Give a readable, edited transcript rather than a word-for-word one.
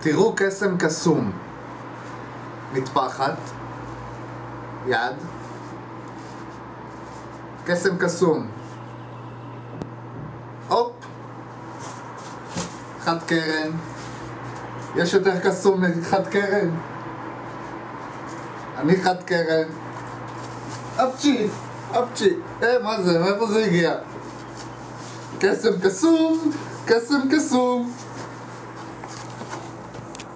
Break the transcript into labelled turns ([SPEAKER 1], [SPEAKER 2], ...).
[SPEAKER 1] תראו קסם קסום. מטפחת, יד, קסם קסום. הופ, חד קרן. יש יותר קסום מחד קרן? אני חד קרן. אפצ'י, אפצ'י. מה זה? מאיפה זה הגיע? קסם קסום, קסם קסום.